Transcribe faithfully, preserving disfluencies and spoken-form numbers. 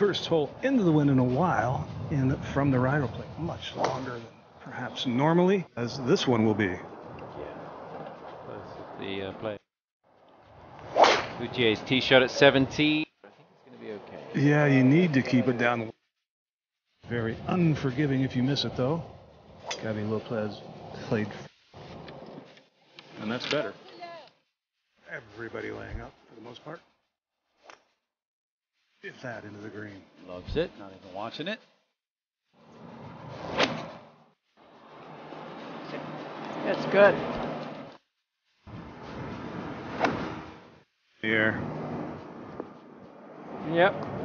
first hole into the wind in a while, and from the right will play much longer than perhaps normally, as this one will be. Yeah. Close with the uh, play. Boutier's tee shot at seventeen. I think it's going to be okay. Yeah, you need to keep it down. Very unforgiving if you miss it, though. Gavi Lopez played, and that's better. Everybody laying up for the most part. If that into the green. Loves it, not even watching it. That's good. Here. Yep.